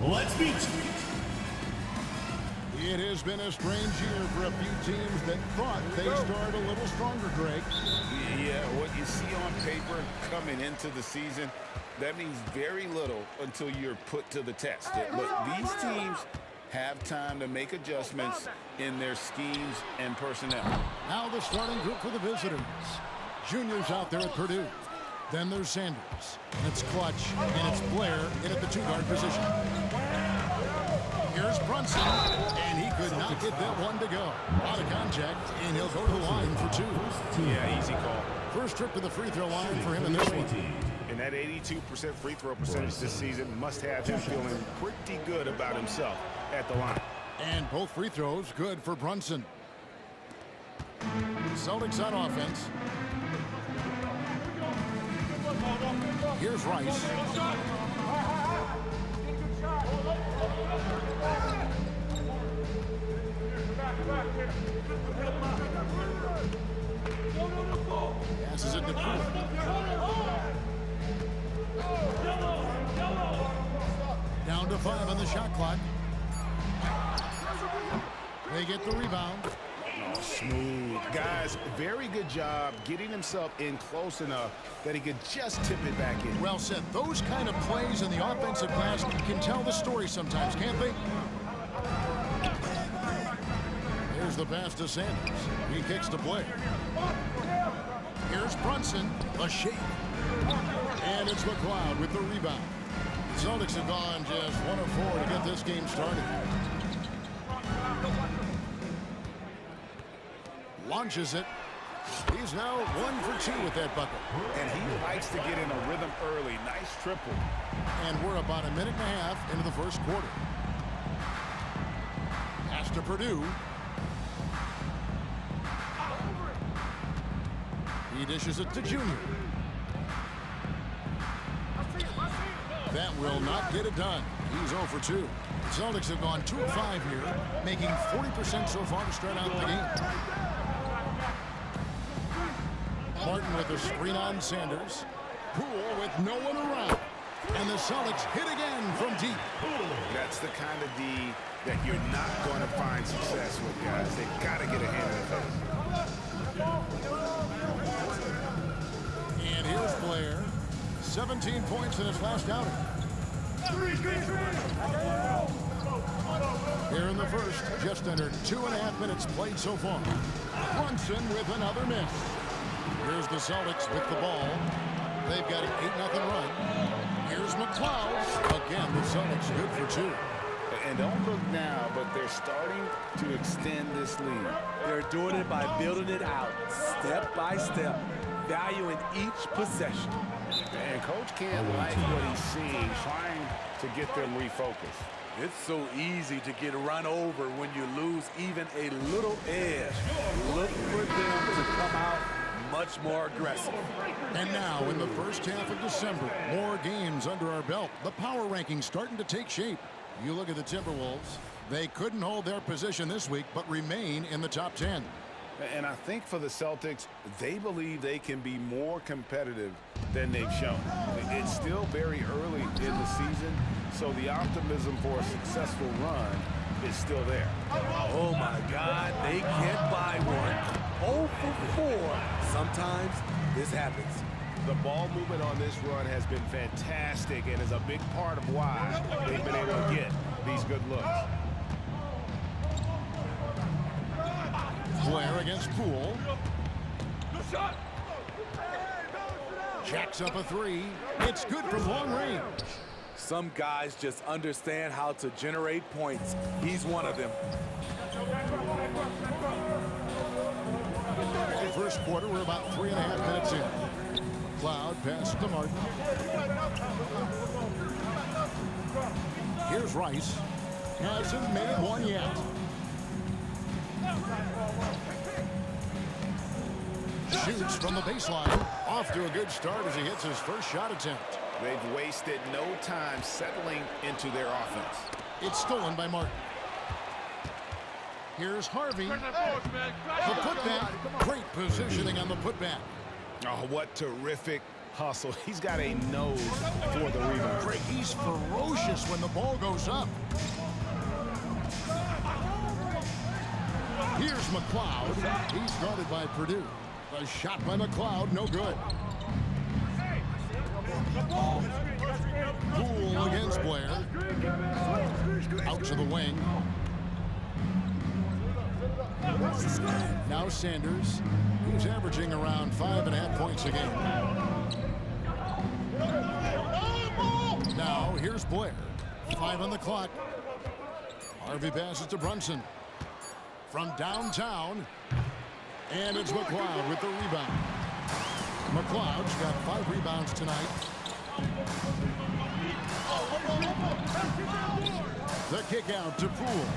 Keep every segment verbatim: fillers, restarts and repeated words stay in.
Let's meet. It has been a strange year for a few teams that thought they started a little stronger, Greg. Yeah, what you see on paper coming into the season, that means very little until you're put to the test. But these teams have time to make adjustments in their schemes and personnel. Now the starting group for the visitors. Juniors out there at Purdue. Then there's Sanders. It's Clutch, and it's Blair in at the two-guard position. Here's Brunson, and he could not get that one to go. Out of contact, and he'll go to the line for two. Yeah, easy call. First trip to the free throw line for him in this one. And that eighty-two percent free throw percentage this season must have him feeling pretty good about himself at the line. And both free throws good for Brunson. Celtics on offense. Here's Rice. Passes it to Poole. Down to five on the shot clock. They get the rebound. Oh, smooth. Guys, very good job getting himself in close enough that he could just tip it back in. Well said. Those kind of plays in the offensive glass can tell the story sometimes, can't they? Here's the pass to Sanders. He kicks to Blair. Here's Brunson. A shake. And it's McLeod with the rebound. The Celtics have gone just one of four to get this game started. Launches it. He's now one for two with that bucket. And he likes to get in a rhythm early. Nice triple. And we're about a minute and a half into the first quarter. Pass to Purdue. He dishes it to Junior. That will not get it done. He's zero for two. The Celtics have gone two of five here, making forty percent so far to start out the game. Martin with a screen on Sanders. Poole with no one around. And the Celtics hit again from deep. That's the kind of D that you're not going to find success with, guys. They've got to get a hand in the face. And here's Blair. seventeen points in his last outing. Here in the first, just under two and a half minutes played so far. Brunson with another miss. Here's the Celtics with the ball. They've got an eight nothing run. Here's McLeod. Again, the Celtics good for two. And don't look now, but they're starting to extend this lead. They're doing it by building it out, step by step, valuing each possession. And Coach can't like what he's seeing, trying to get them refocused. It's so easy to get run over when you lose even a little edge. Look for them to come out much more aggressive. And now in the first half of December, more games under our belt. The power rankings starting to take shape. You look at the Timberwolves. They couldn't hold their position this week, but remain in the top ten. And I think for the Celtics, they believe they can be more competitive than they've shown. It's still very early in the season, so the optimism for a successful run is still there. Oh, my God, they can't buy one. oh for four. Sometimes this happens. The ball movement on this run has been fantastic and is a big part of why they've been able to get these good looks. Blair against Poole. Jacks up a three. It's good from long range. Some guys just understand how to generate points. He's one of them. First quarter, we're about three and a half minutes in. Cloud pass to Martin. Here's Rice. Hasn't made one yet. Shoots from the baseline. Off to a good start as he hits his first shot attempt. They've wasted no time settling into their offense. It's stolen by Martin. Here's Harvey. The putback. Great positioning on the putback. Oh, what terrific hustle. He's got a nose for the rebound. Great. He's ferocious when the ball goes up. Here's McLeod. He's guarded by Purdue. A shot by McLeod, no good. Poole against Blair. Out to the wing. Now Sanders. He's averaging around five and a half points a game. Now here's Blair. Five on the clock. Harvey passes to Brunson. From downtown. And it's McLeod with the rebound. McLeod's got five rebounds tonight. The kick out to Poole.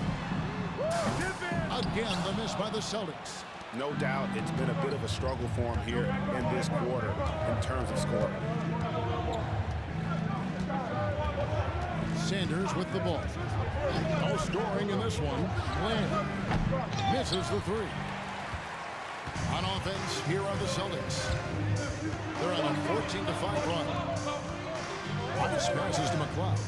Again, the miss by the Celtics. No doubt it's been a bit of a struggle for him here in this quarter in terms of scoring. Sanders with the ball. No scoring in this one. Lynn misses the three. On offense, here are the Celtics. They're on a fourteen to five run. Price passes to McLeod.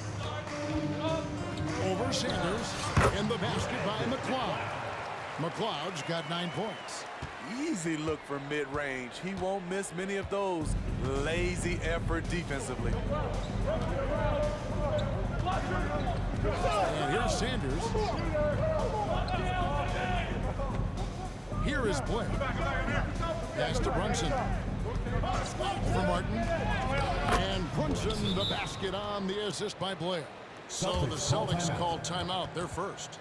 Over Sanders. In the basket by McLeod. McLeod's got nine points. Easy look for mid-range. He won't miss many of those. Lazy effort defensively. And here's Sanders. Here is Blair. Pass to Brunson. Over Martin. And Brunson, the basket on the assist by Blair. So the Celtics called timeout. They're first.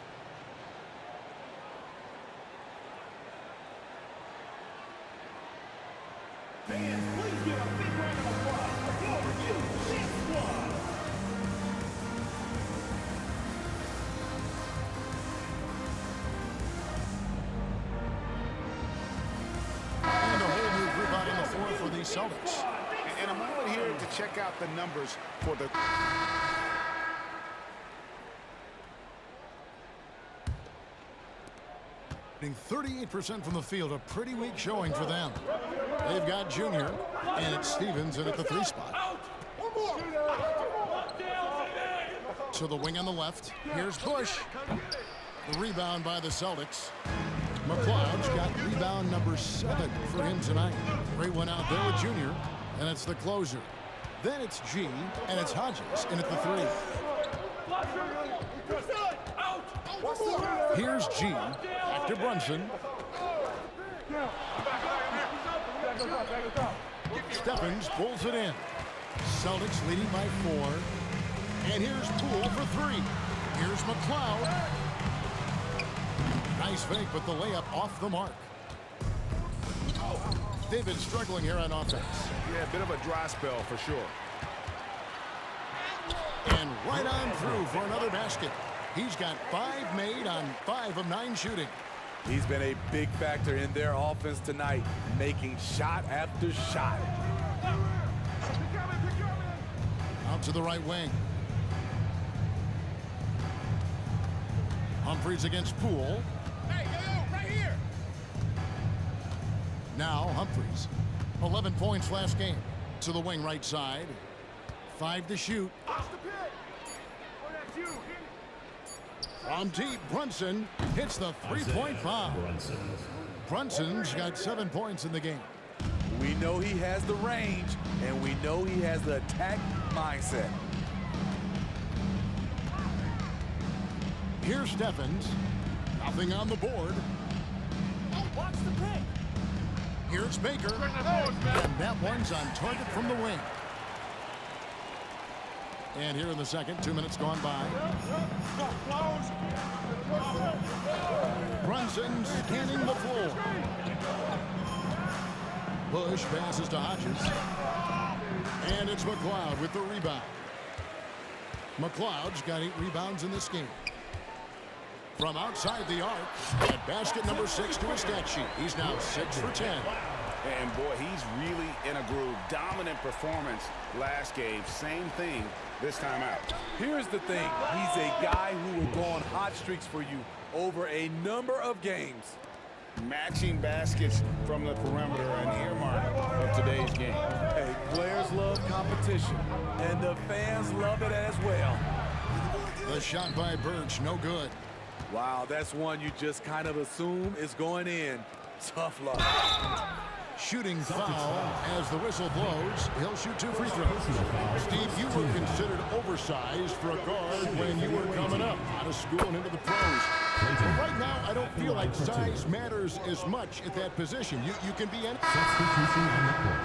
Fans, please give a big round of applause for this squad. And a whole new group out on the floor for the Celtics. And a moment here to check out the numbers for the... thirty-eight percent from the field, a pretty weak showing for them. They've got Junior, and it's Stevens in at the three spot. To the wing on the left. Here's Bush. The rebound by the Celtics. McLeod's got rebound number seven for him tonight. Great one out there with Junior, and it's the closer. Then it's G, and it's Hodges in at the three. Here's G. Back to Brunson. Stephens pulls it in. Celtics leading by four. And here's Poole for three. Here's McLeod. Nice fake, but the layup off the mark. They've been struggling here on offense. Yeah, a bit of a dry spell for sure. And right on through for another basket. He's got five made on five of nine shooting. He's been a big factor in their offense tonight, making shot after shot. Out to the right wing. Humphries against Poole. Hey, yo, yo, right here. Now Humphries. eleven points last game. To the wing right side. Five to shoot. From deep, Brunson hits the three-point bomb. Brunson's got seven points in the game. We know he has the range, and we know he has the attack mindset. Here's Stephens. Nothing on the board. Watch the pick. Here's Baker. And that one's on target from the wing. And here in the second, two minutes gone by. Brunson scanning the floor. Bush passes to Hodges. And it's McLeod with the rebound. McLeod's got eight rebounds in this game. From outside the arc, at basket number six to his stat sheet. He's now six for ten. And boy, he's really in a groove. Dominant performance last game. Same thing this time out. Here's the thing. He's a guy who will go on hot streaks for you over a number of games. Matching baskets from the perimeter, an earmark of today's game. Hey, Players love competition, and the fans love it as well. The shot by Birch, no good. Wow, that's one you just kind of assume is going in. Tough luck. Shooting foul as the whistle blows. He'll shoot two free throws. Steve, you were considered oversized for a guard when you were coming up out of school and into the pros. But right now, I don't feel like size matters as much at that position. You, you can be any... Substitution on the court.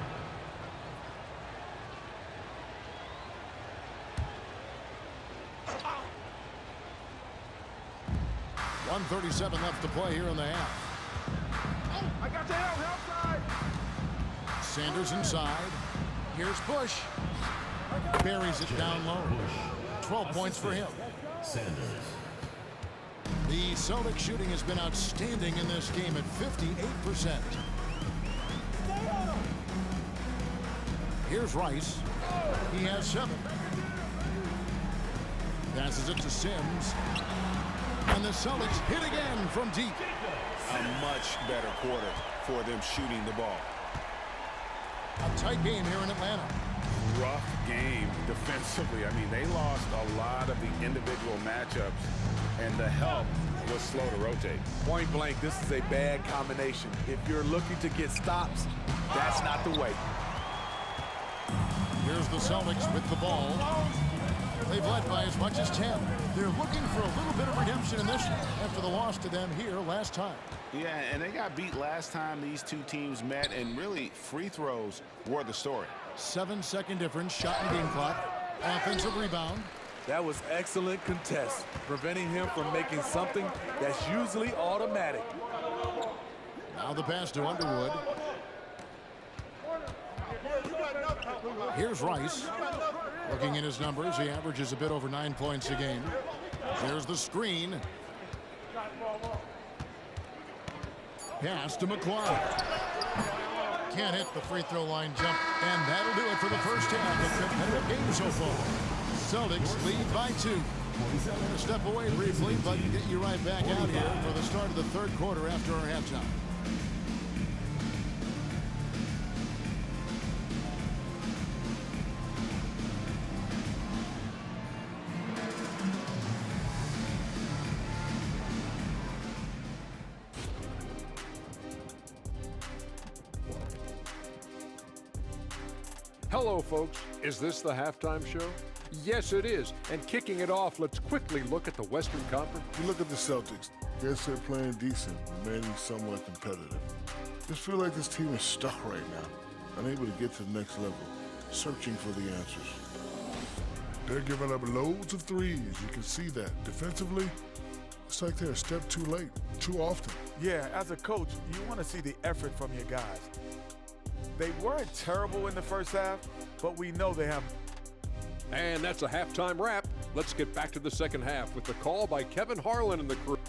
one thirty-seven left to play here in the half. I got the help, help side. Sanders inside. Here's Bush. Buries it down low. twelve points for him. Sanders. The Celtics shooting has been outstanding in this game at fifty-eight percent. Here's Rice. He has seven. Passes it to Sims. And the Celtics hit again from deep. A much better quarter for them shooting the ball. A tight game here in Atlanta. Rough game defensively. I mean, they lost a lot of the individual matchups, and the help was slow to rotate. Point blank, this is a bad combination. If you're looking to get stops, that's not the way. Here's the Celtics with the ball. They've led by as much as ten. They're looking for a little bit of redemption in this one after the loss to them here last time. Yeah, and they got beat last time these two teams met, and really free throws were the story. Seven second difference, shot and game clock. Offensive rebound. That was excellent contest, preventing him from making something that's usually automatic. Now the pass to Underwood. Here's Rice. Looking at his numbers, he averages a bit over nine points a game. Here's the screen. Pass to McCloud. Can't hit the free throw line jump, and that'll do it for the first half of the competitive game so far. Celtics lead by two. Gonna step away briefly, but get you right back out here for the start of the third quarter after our halftime. Hello, folks. Is this the halftime show? Yes, it is. And kicking it off, let's quickly look at the Western Conference. You look at the Celtics. Yes, they're playing decent, remaining somewhat competitive. Just feel like this team is stuck right now, unable to get to the next level, searching for the answers. They're giving up loads of threes. You can see that. Defensively, it's like they're a step too late, too often. Yeah, as a coach, you want to see the effort from your guys. They weren't terrible in the first half, but we know they have. And that's a halftime wrap. Let's get back to the second half with the call by Kevin Harlan and the crew.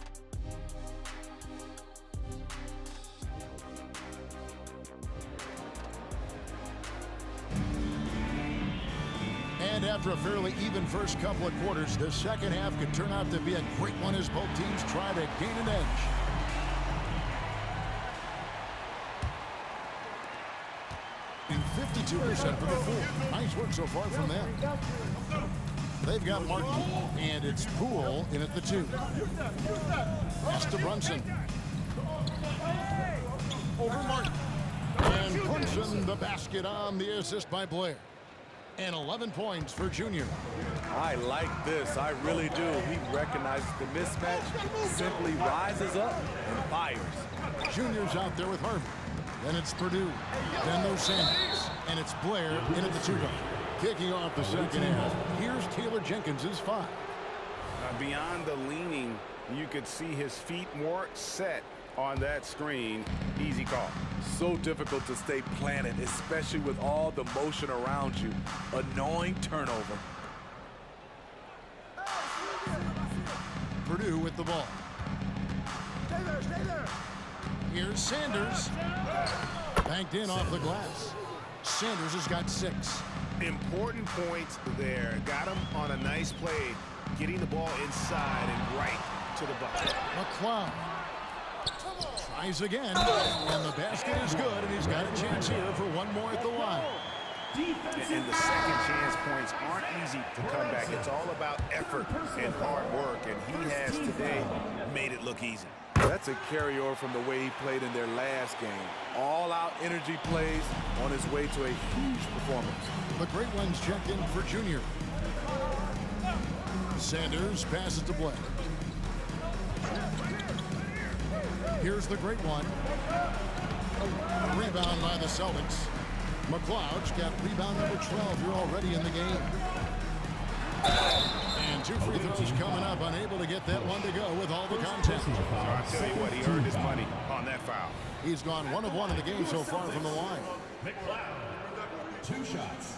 And after a fairly even first couple of quarters, the second half could turn out to be a great one as both teams try to gain an edge. fifty-two percent for the four. Nice work so far from them. They've got Martin, and it's Poole in at the two. Pass to Brunson. Over Martin. And Brunson the basket on the assist by Blair. And eleven points for Junior. I like this. I really do. He recognizes the mismatch, simply rises up and fires. Junior's out there with Harvey. Then it's Purdue. Then there's Sanders. And it's Blair in at the two guard. Kicking off the second half. Here's Taylor Jenkins's five. Uh, beyond the leaning, you could see his feet more set on that screen. Easy call. So difficult to stay planted, especially with all the motion around you. Annoying turnover. Purdue with the ball. Stay there, stay there. Here's Sanders. Banked in off the glass. Sanders has got six. Important points there. Got him on a nice play, getting the ball inside and right to the bucket. McCloud tries again, and the basket is good, and he's got a chance here for one more at the line. And the second chance points aren't easy to come back. It's all about effort and hard work, and he has today made it look easy. That's a carryover from the way he played in their last game. All-out energy plays on his way to a huge performance. The great ones check in for Junior. Sanders passes to Blair. Here's the great one. A rebound by the Celtics. McLeod's got rebound number twelve here already in the game. And two free throws coming up, unable to get that one to go with all the contact. So I'll tell you what, he earned his money on that foul. He's gone one of one in the game so far from the line. McLeod, two shots.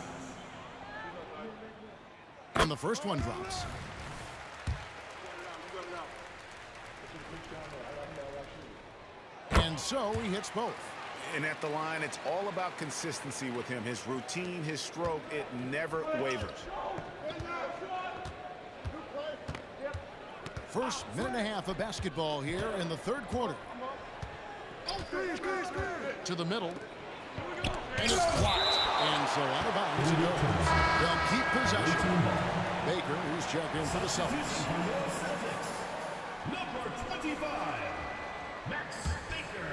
And the first one drops. And so he hits both. And at the line, it's all about consistency with him. His routine, his stroke, it never wavers. First minute and a half of basketball here in the third quarter. To the middle. And it's blocked. And so out of bounds it goes. They'll keep possession. Baker, who's checked in for the Celtics. Number twenty-five, Max Baker.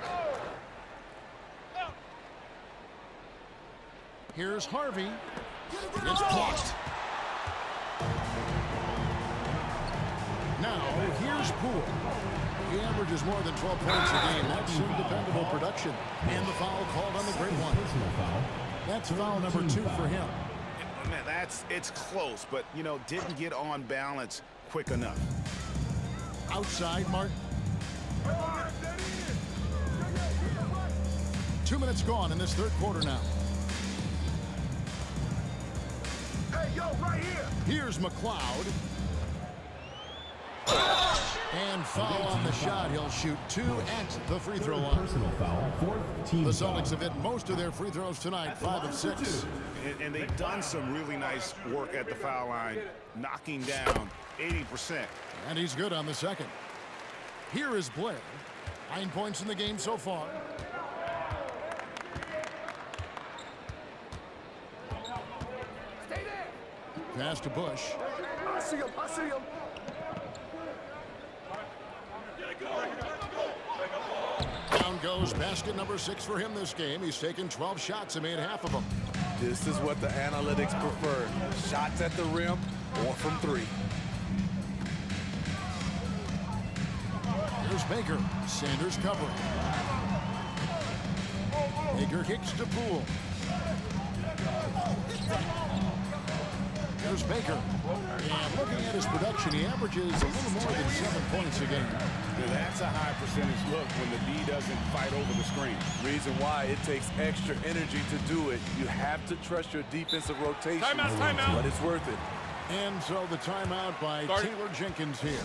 Here's Harvey. It's blocked. Now, here's Poole. He averages more than twelve points a game. That's some dependable production. And the foul called on the great one. That's foul number two for him. Man, that's, it's close, but, you know, didn't get on balance quick enough. Outside, Martin. Two minutes gone in this third quarter now. Hey, yo, right here. Here's McLeod. And foul on the shot. He'll shoot two at the free throw line. Personal foul, fourth team The Celtics foul. have hit most of their free throws tonight, five of six. And, and they've done some really nice work at the foul line, knocking down eighty percent. And he's good on the second. Here is Blair. Nine points in the game so far. Pass to Bush. I see him. I see him. Down goes basket number six for him this game. He's taken twelve shots and made half of them. This is what the analytics prefer. Shots at the rim or from three. Here's Baker. Sanders covering. Baker kicks to Poole. Here's Baker. And looking at his production, he averages a little more than seven points a game. Now, that's a high percentage look when the D doesn't fight over the screen. Reason why it takes extra energy to do it. You have to trust your defensive rotation. Timeout, timeout. But it's worth it. And so the timeout by Start. Taylor Jenkins here.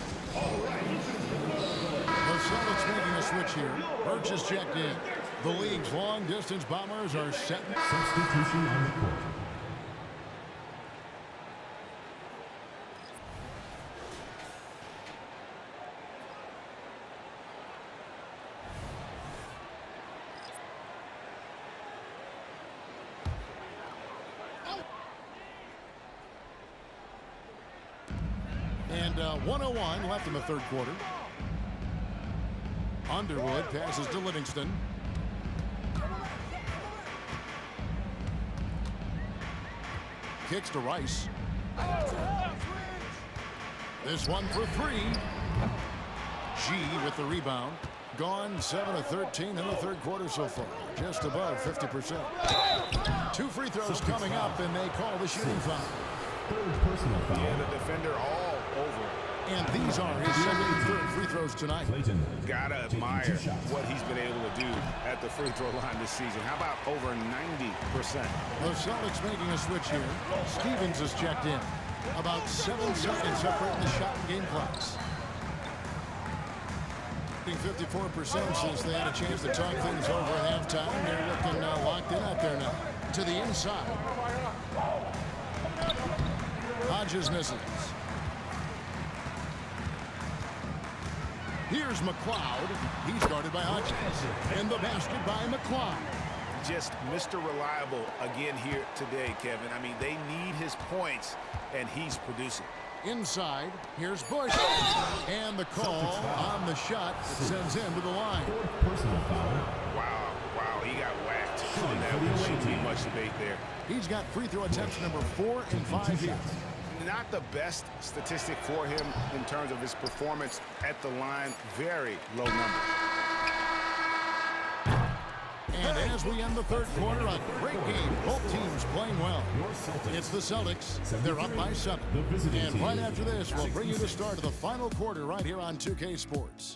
The Celtics making a switch here. Birch is checked in. The league's long-distance bombers are set. Substitution on the court. And uh, one oh one left in the third quarter. Underwood passes to Livingston. Kicks to Rice. This one for three. G with the rebound. Gone seven of thirteen in the third quarter so far. Just above fifty percent. Two free throws coming up, and they call the shooting foul. Third personal foul. Yeah, the defender all over. And these are his second and third free throws tonight. Clayton. Gotta taking admire two shots. what he's been able to do at the free throw line this season. How about over ninety percent? The Celtics making a switch here. Stevens is checked in. About seven seconds separating the shot and game clocks. fifty-four percent since they had a chance to talk things over at halftime. They're looking uh, locked in out there now. To the inside. Hodges misses. Here's McLeod. He's guarded by Hodges. And the basket by McLeod. just Mister Reliable again here today, Kevin. I mean, they need his points, and he's producing. Inside, here's Bush. And the call on the shot that sends him to the line. Personal foul. Wow, wow, he got whacked. And that shouldn't be much debate there. He's got free throw attempts number four in five shots. Not the best statistic for him in terms of his performance at the line. Very low number. And as we end the third quarter, a great game. Both teams playing well. It's the Celtics. They're up by seven. And right after this, we'll bring you the start of the final quarter right here on two K Sports.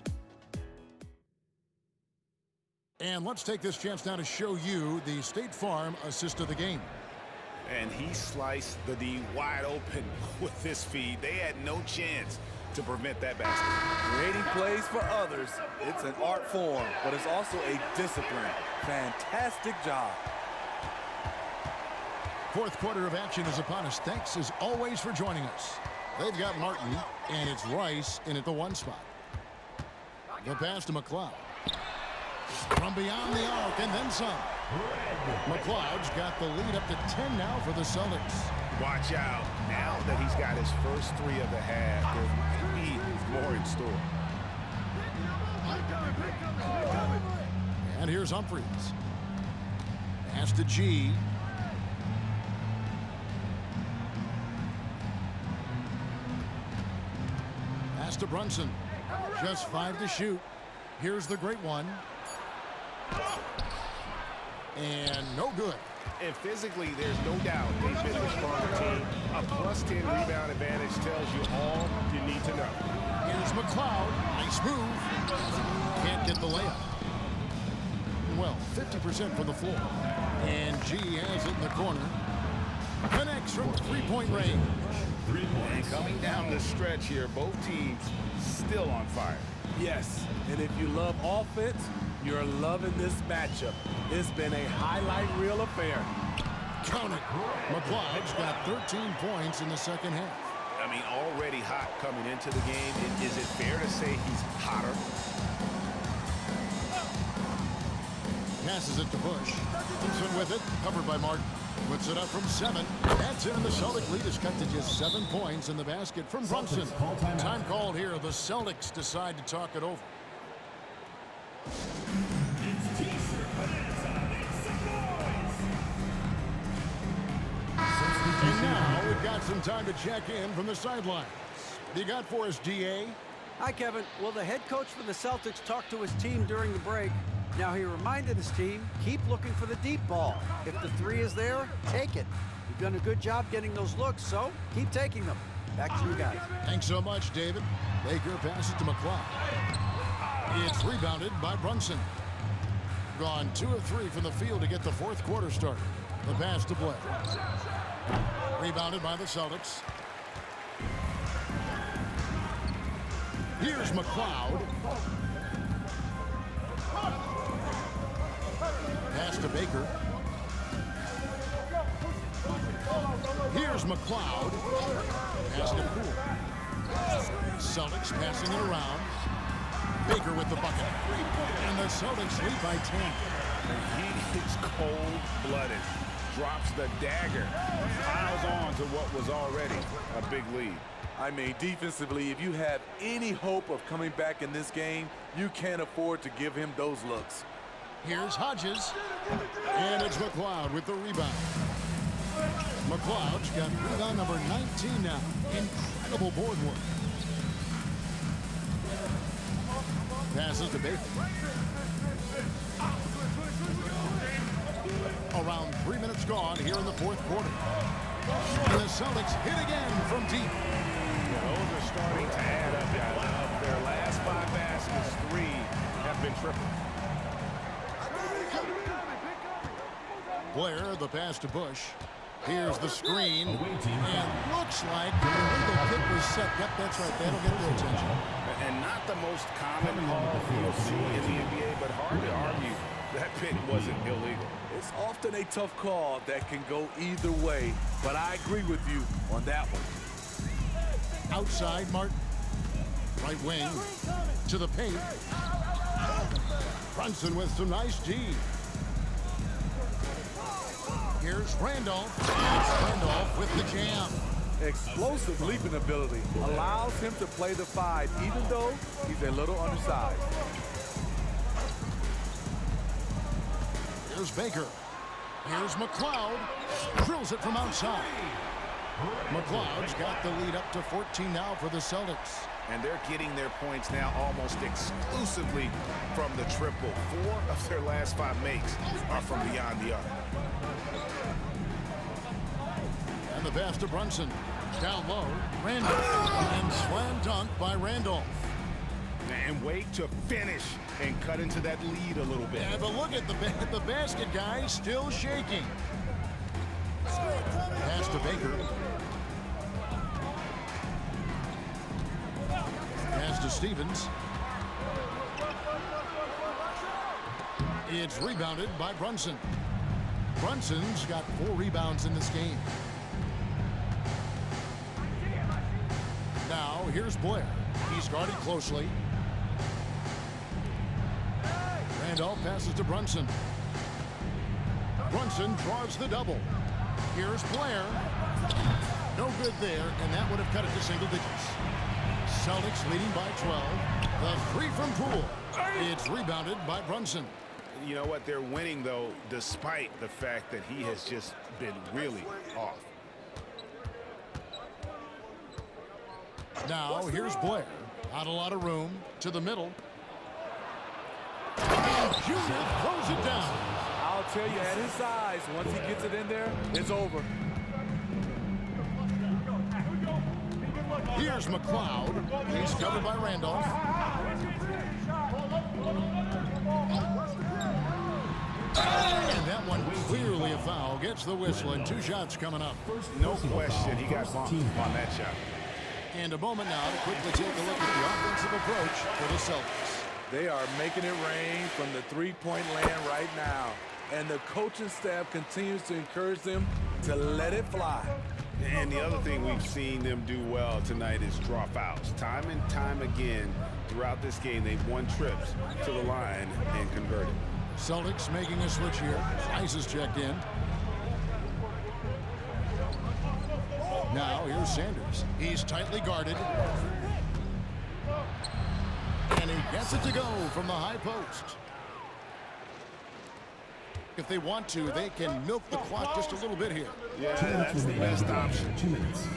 And let's take this chance now to show you the State Farm assist of the game. And he sliced the D wide open with this feed. They had no chance to prevent that basket. Creating plays for others, it's an art form, but it's also a discipline. Fantastic job. Fourth quarter of action is upon us. Thanks, as always, for joining us. They've got Martin, and it's Rice in at the one spot. The pass to McLeod. From beyond the arc, and then some. McLeod's got the lead up to ten now for the Celtics. Watch out. Now that he's got his first three of the half, there may be more in store. And here's Humphries. Pass to G. Pass to Brunson. Just five to shoot. Here's the great one. And no good. And physically, there's no doubt they've been the stronger team. A plus ten rebound advantage tells you all you need to know. Here's McLeod. Nice move. Can't get the layup. Well, fifty percent from the floor. And G has it in the corner. Connects from three-point range. And coming down the stretch here, both teams still on fire. Yes, and if you love offense, you're loving this matchup. It's been a highlight reel affair. Count it. McLeod's got thirteen points in the second half. I mean, already hot coming into the game. Is it fair to say he's hotter? Passes it to Bush. Thompson with it, covered by Martin. Puts it up from seven. That's in. The Celtic lead is cut to just seven points in the basket from Brunson. Time called here. The Celtics decide to talk it over. And now we've got some time to check in from the sidelines. What do you got for us, D A? Hi, Kevin. Well, the head coach for the Celtics talked to his team during the break. Now, he reminded his team, keep looking for the deep ball. If the three is there, take it. You've done a good job getting those looks, so keep taking them. Back to you guys. Thanks so much, David. Baker passes to McLeod. It's rebounded by Brunson. Gone two of three from the field to get the fourth quarter started. The pass to Blair. Rebounded by the Celtics. Here's McLeod. Pass to Baker. Here's McLeod. Pass to Poole. Celtics passing it around. Baker with the bucket. And the Celtics lead by ten. He is cold-blooded. Drops the dagger. Piles on to what was already a big lead. I mean, defensively, if you have any hope of coming back in this game, you can't afford to give him those looks. Here's Hodges. And it's McLeod with the rebound. McLeod's got rebound number nineteen now. Incredible board work. Passes to Baker. Around three minutes gone here in the fourth quarter. And the Celtics hit again from deep. Yeah, those are starting to add up. Of their last five baskets, three have been triple. Blair, the pass to Bush. Here's the screen. And looks like the illegal kick was set. Yep, that's right. That'll get their attention. And not the most common call you'll see in the N B A, but hard to argue that pick wasn't illegal. It's often a tough call that can go either way, but I agree with you on that one. Outside, Martin. Right wing to the paint. Brunson with some nice D. Here's Randolph. It's Randolph with the jam. Explosive leaping ability allows him to play the five, even though he's a little undersized. Here's Baker. Here's McLeod. Drills it from outside. McLeod's got the lead up to fourteen now for the Celtics. And they're getting their points now almost exclusively from the triple. Four of their last five makes are from beyond the arc. And the pass to Brunson. Down low. Randolph. And slam dunk by Randolph. And wait to finish and cut into that lead a little bit. Yeah, but look at the, ba the basket guy still shaking. Pass to Baker. Pass to Stevens. It's rebounded by Brunson. Brunson's got four rebounds in this game. Now, here's Blair. He's guarded closely. Randolph passes to Brunson. Brunson draws the double. Here's Blair. No good there, and that would have cut it to single digits. Celtics leading by twelve. The three from Poole. It's rebounded by Brunson. You know what? They're winning, though, despite the fact that he has just been really off. Now, here's Blair. Not a lot of room. To the middle. And Junior throws it down. I'll tell you, at his size, once he gets it in there, it's over. Here's McLeod. He's covered by Randolph. And that one clearly a foul. Gets the whistle, and two shots coming up. No question he got bumped on that shot. And a moment now to quickly take a look at the offensive approach for the Celtics. They are making it rain from the three-point land right now. And the coaching staff continues to encourage them to let it fly. And the other thing we've seen them do well tonight is draw fouls. Time and time again throughout this game, they've won trips to the line and converted. Celtics making a switch here. Ice is checked in. Now here's Sanders. He's tightly guarded. And he gets it to go from the high post. If they want to, they can milk the clock just a little bit here. Yeah, that's the best option. Two minutes.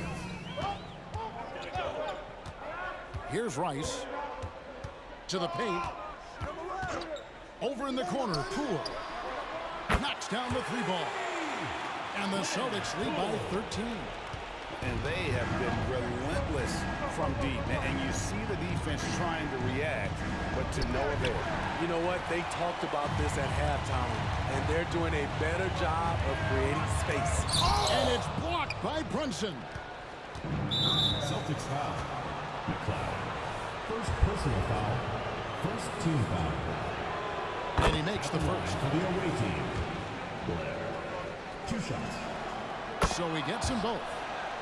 Here's Rice. To the paint. Over in the corner, Poole. Knocks down the three ball. And the Celtics lead by thirteen. And they have been relentless from deep. And you see the defense trying to react, but to no avail. You know what? They talked about this at halftime, and they're doing a better job of creating space. And it's blocked by Brunson. Celtics foul. McLeod. First personal foul. First team foul. And he makes the first. For the away team. Blair. Two shots. So he gets them both.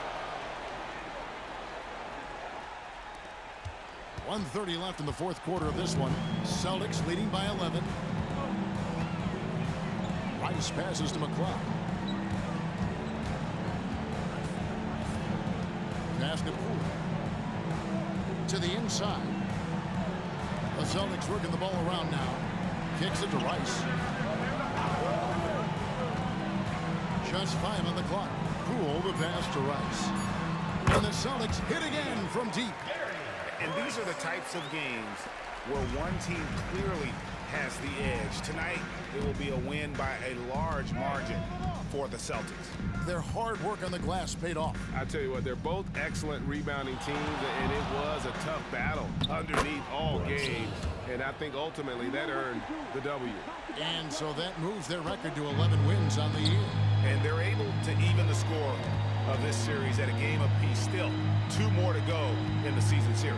one thirty left in the fourth quarter of this one. Celtics leading by eleven. Rice passes to McLeod. Pass to Poole. To the inside. The Celtics working the ball around now. Kicks it to Rice. Just five on the clock. Poole the pass to Rice. And the Celtics hit again from deep. And these are the types of games where one team clearly has the edge. Tonight, it will be a win by a large margin for the Celtics. Their hard work on the glass paid off. I tell you what, they're both excellent rebounding teams, and it was a tough battle underneath all games. And I think ultimately that earned the W. And so that moves their record to eleven wins on the year. And they're able to even the score of this series at a game apiece. Still, two more to go in the season series.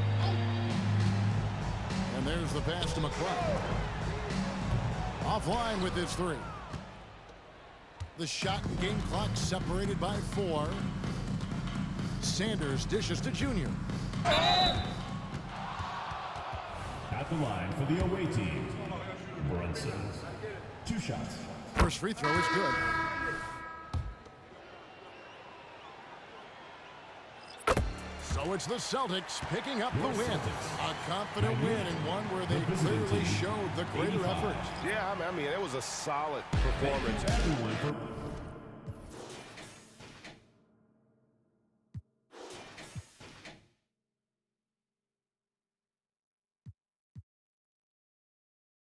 And there's the pass to McLeod. Offline with his three. The shot and game clock separated by four. Sanders dishes to Junior. At the line for the away team, Brunson. Two shots. First free throw is good. So it's the Celtics picking up the win. A confident win and one where they clearly showed the greater effort. Yeah, I mean, I mean, it was a solid performance.